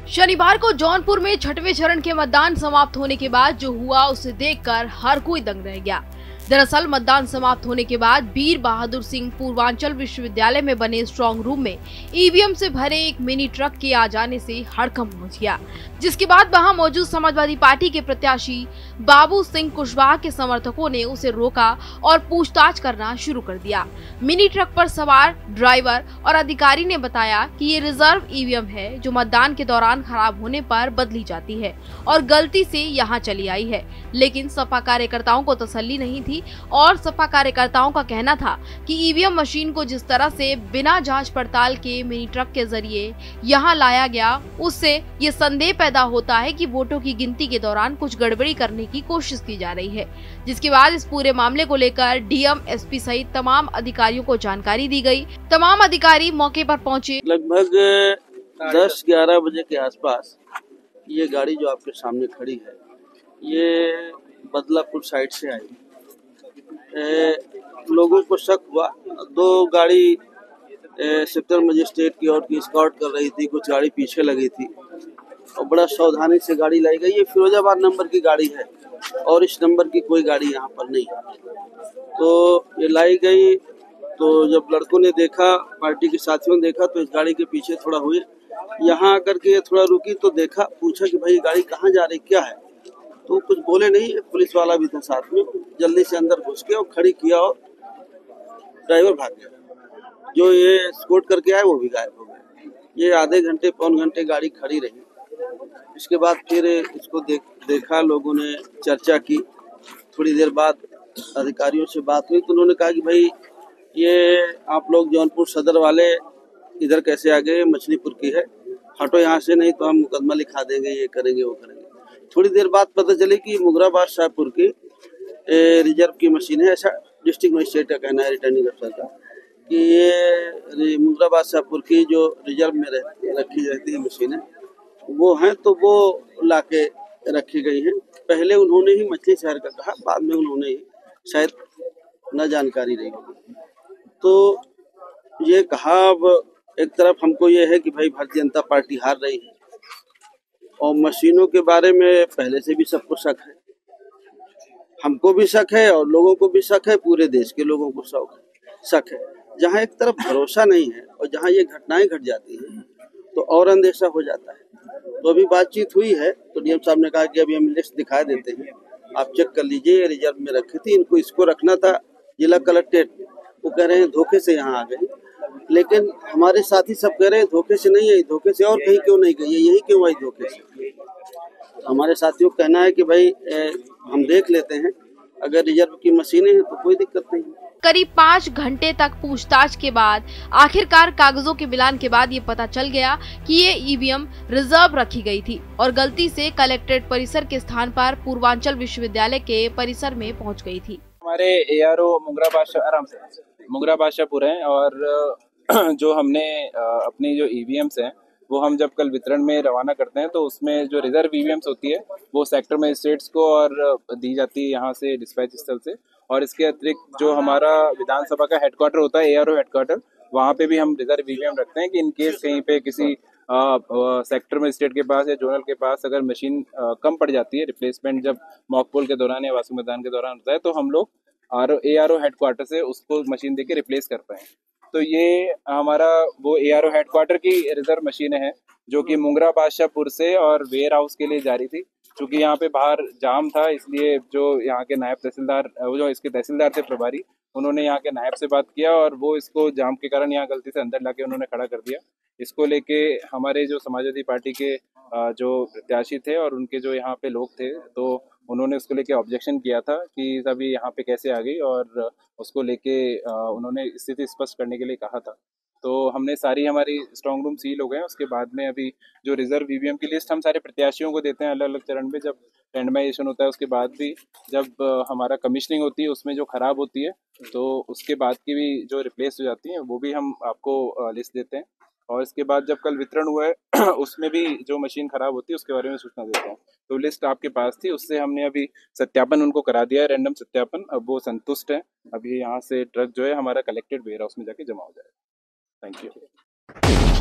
शनिवार को जौनपुर में छठवें चरण के मतदान समाप्त होने के बाद जो हुआ उसे देखकर हर कोई दंग रह गया। दरअसल मतदान समाप्त होने के बाद वीर बहादुर सिंह पूर्वांचल विश्वविद्यालय में बने स्ट्रांग रूम में ईवीएम से भरे एक मिनी ट्रक के आ जाने से हड़कंप मच गया, जिसके बाद वहां मौजूद समाजवादी पार्टी के प्रत्याशी बाबू सिंह कुशवाहा के समर्थकों ने उसे रोका और पूछताछ करना शुरू कर दिया। मिनी ट्रक पर सवार ड्राइवर और अधिकारी ने बताया कि ये रिजर्व ईवीएम है जो मतदान के दौरान खराब होने पर बदली जाती है और गलती से यहाँ चली आई है। लेकिन सपा कार्यकर्ताओं को तसल्ली नहीं थी और सपा कार्यकर्ताओं का कहना था कि ईवीएम मशीन को जिस तरह से बिना जांच पड़ताल के मिनी ट्रक के जरिए यहाँ लाया गया, उससे ये संदेह पैदा होता है कि वोटों की गिनती के दौरान कुछ गड़बड़ी करने की कोशिश की जा रही है। जिसके बाद इस पूरे मामले को लेकर डीएम, एसपी सहित तमाम अधिकारियों को जानकारी दी गई। तमाम अधिकारी मौके पर पहुंचे। लगभग 10-11 बजे के आसपास ये गाड़ी जो आपके सामने खड़ी है, ये बदलापुर साइड से आई। लोगों को शक हुआ, दो गाड़ी सेक्टर मजिस्ट्रेट की ओर की स्कॉट कर रही थी, कुछ गाड़ी पीछे लगी थी और बड़ा सावधानी से गाड़ी लाई गई। ये फिरोजाबाद नंबर की गाड़ी है और इस नंबर की कोई गाड़ी यहाँ पर नहीं। तो ये लाई गई, तो जब लड़कों ने देखा, पार्टी के साथियों ने देखा, तो इस गाड़ी के पीछे थोड़ा हुए, यहाँ आकर के थोड़ा रुकी तो देखा, पूछा कि भाई गाड़ी कहाँ जा रही, क्या है? तो कुछ बोले नहीं। पुलिस वाला भी था साथ में, जल्दी से अंदर घुस के और खड़ी किया और ड्राइवर भाग गया। जो ये स्कॉट करके आए वो भी गायब हो गए। ये आधे घंटे पौन घंटे गाड़ी खड़ी रही। इसके बाद फिर इसको देखा, लोगों ने चर्चा की। थोड़ी देर बाद अधिकारियों से बात हुई तो उन्होंने कहा कि भाई ये आप लोग जौनपुर सदर वाले इधर कैसे आ गए, मछलीपुर की है, हटो यहाँ से, नहीं तो हम मुकदमा लिखा देंगे, ये करेंगे वो करेंगे। थोड़ी देर बाद पता चले कि मुगराबाद शाहपुर की रिजर्व की मशीन है। ऐसा डिस्ट्रिक्ट मजिस्ट्रेट का कहना है, रिटर्निंग अफसर का, कि ये मुगराबाद शाहपुर की जो रिजर्व में रखी रहती है मशीनें वो हैं, तो वो लाके रखी गई हैं। पहले उन्होंने ही मछली शहर का कहा, बाद में उन्होंने ही शायद न जानकारी रही होगी। तो ये कहा, अब एक तरफ हमको ये है कि भाई भारतीय जनता पार्टी हार रही है और मशीनों के बारे में पहले से भी सबको शक है, हमको भी शक है और लोगों को भी शक है, पूरे देश के लोगों को शक है। जहाँ एक तरफ भरोसा नहीं है और जहाँ ये घटनाएं घट जाती हैं तो और अंदेशा हो जाता है। तो अभी बातचीत हुई है तो डीएम साहब ने कहा कि अभी हम लिस्ट दिखा देते हैं, आप चेक कर लीजिए। रिजर्व में रखी थी, इनको इसको रखना था जिला कलेक्ट्रेट में, वो कह रहे हैं धोखे से यहाँ आ गई। लेकिन हमारे साथी सब कह रहे हैं धोखे से नहीं आई, धोखे से और कहीं क्यों नहीं गई है, यही क्यों आई धोखे से। हमारे साथियों का कहना है कि भाई हम देख लेते हैं, अगर रिजर्व की मशीनें हैं तो कोई दिक्कत नहीं। करीब 5 घंटे तक पूछताछ के बाद आखिरकार कागजों के मिलान के बाद ये पता चल गया कि ये ईवीएम रिजर्व रखी गई थी और गलती से कलेक्ट्रेट परिसर के स्थान पर पूर्वांचल विश्वविद्यालय के परिसर में पहुंच गई थी। हमारे एआरओ मुगरा बादशाहपुर है और जो हमने अपनी जो ईवीएम्स हैं वो हम जब कल वितरण में रवाना करते हैं तो उसमें जो रिजर्व ईवीएम्स होती है वो सेक्टर मजिस्ट्रेट्स को और दी जाती है यहाँ से डिस्पैच स्थल से। और इसके अतिरिक्त जो हमारा विधानसभा का हेडक्वार्टर होता है, एआरओ हेडक्वार्टर, वहाँ पे भी हम रिजर्व ईवीएम रखते हैं कि इन केस कहीं पे किसी सेक्टर मजिस्ट्रेट के पास या जोनल के पास अगर मशीन कम पड़ जाती है, रिप्लेसमेंट जब मॉक पोल के दौरान या वास्तु मतदान के दौरान होता है, तो हम लोग एआरओ हेडक्वार्टर से उसको मशीन देके रिप्लेस कर पाए। तो ये हमारा वो एआरओ हेडक्वार्टर की रिजर्व मशीनें हैं जो कि मुगरा बादशाहपुर से और वेयर हाउस के लिए जारी थी। क्योंकि यहाँ पे बाहर जाम था, इसलिए जो यहाँ के नायब तहसीलदार, जो इसके तहसीलदार थे प्रभारी, उन्होंने यहाँ के नायब से बात किया और वो इसको जाम के कारण यहाँ गलती से अंदर लाके उन्होंने खड़ा कर दिया। इसको लेके हमारे जो समाजवादी पार्टी के जो प्रत्याशी थे और उनके जो यहाँ पे लोग थे, तो उन्होंने उसको लेके ऑब्जेक्शन किया था कि सभी यहाँ पे कैसे आ गई, और उसको लेके उन्होंने स्थिति स्पष्ट करने के लिए कहा था। तो हमने सारी हमारी स्ट्रांग रूम सील हो गए हैं। उसके बाद में अभी जो रिजर्व ईवीएम की लिस्ट हम सारे प्रत्याशियों को देते हैं अलग अलग चरण में, जब रेंडमाइजेशन होता है उसके बाद भी, जब हमारा कमिश्निंग होती है उसमें जो खराब होती है तो उसके बाद की भी जो रिप्लेस हो जाती हैं वो भी हम आपको लिस्ट देते हैं। और इसके बाद जब कल वितरण हुआ है उसमें भी जो मशीन खराब होती है उसके बारे में सूचना देते हैं। तो लिस्ट आपके पास थी, उससे हमने अभी सत्यापन उनको करा दिया है, रैंडम सत्यापन। अब वो संतुष्ट है। अभी यहाँ से ट्रक जो है हमारा कलेक्टेड वेयर हाउस में जाके जमा हो जाएगा। Thank you.